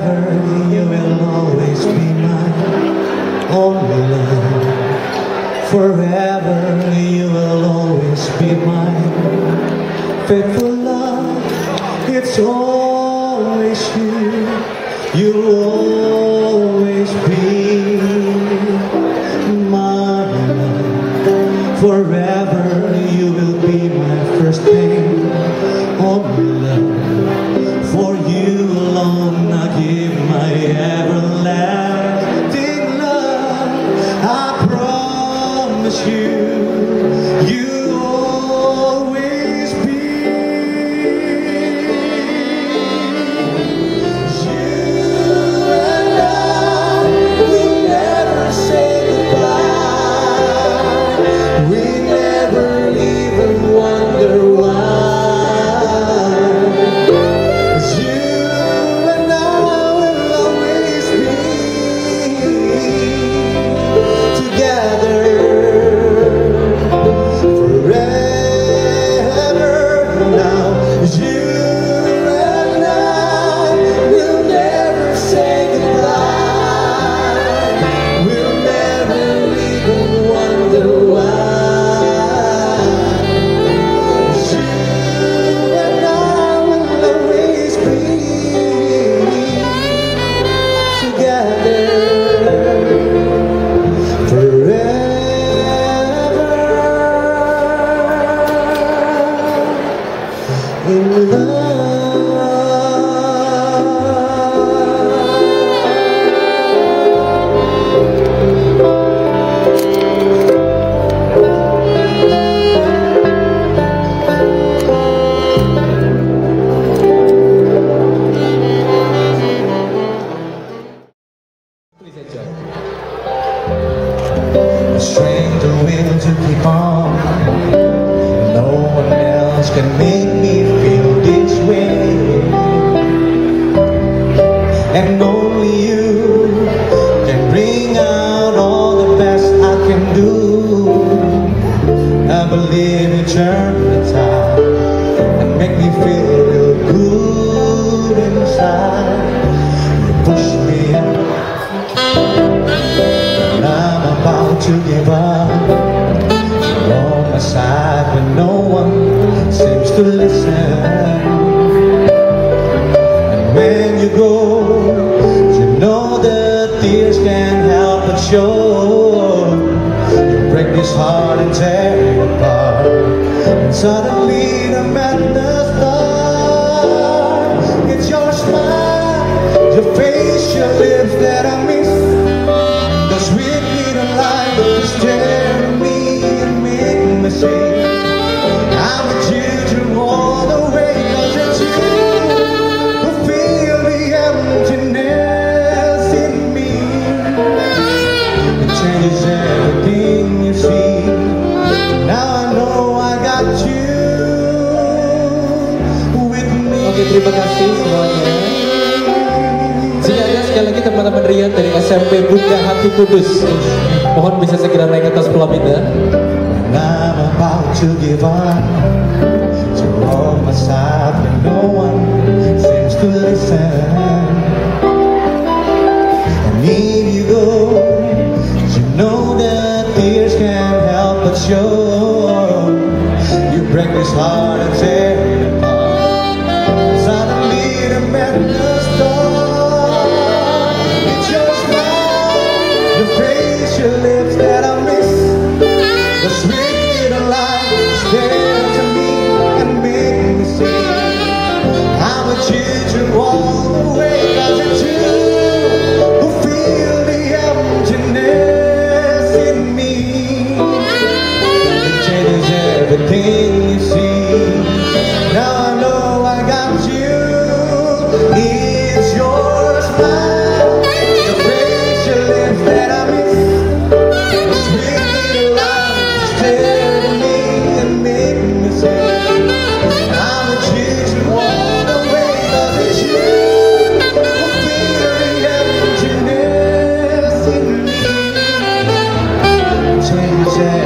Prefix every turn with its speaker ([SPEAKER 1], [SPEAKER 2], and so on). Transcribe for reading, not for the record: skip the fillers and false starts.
[SPEAKER 1] Forever you will always be my only love. Forever you will always be my faithful love. It's always you. You'll always be my love. Forever you will be my first thing, only love. For you alone I give my everlasting love. I promise you, you'll always be. And only you can bring out all the best I can do. I believe you turn the tide and make me feel real good inside. You push me up and I'm about to give up. You're on my side when no one seems to listen. When you go, you know that tears can't help but show. You break this heart and tear it apart, and suddenly the madness starts. It's your smile, your face, your lips that I miss. The sweet little light that you stare at me and make me say, I'm with you through all the way, 'cause it's you. Changes everything you see. Now I know I got you with me.
[SPEAKER 2] Oke, terima kasih semuanya. Sekian sekali lagi teman-teman Rian dari SMP Bunda Hati Kudus. Mohon bisa segera naik ke atas pelaminan.
[SPEAKER 1] When I'm about to give up, you're on my side when no one seems to listen. And if you go, know that tears can't help but show. You break this heart and tear it apart. Suddenly the madness starts. It's your smile, your face, your lips that I miss. The sweet little light is there to me and make me say, I'm with you through all the way, 'cause it's you who feel the emptiness. Everything you see, now I know I got you. It's your smile, your face, your lips that I miss. The sweet little light stare at me and make me say, I'm with you through all the way, 'cause it's you who feel the emptiness in me. Change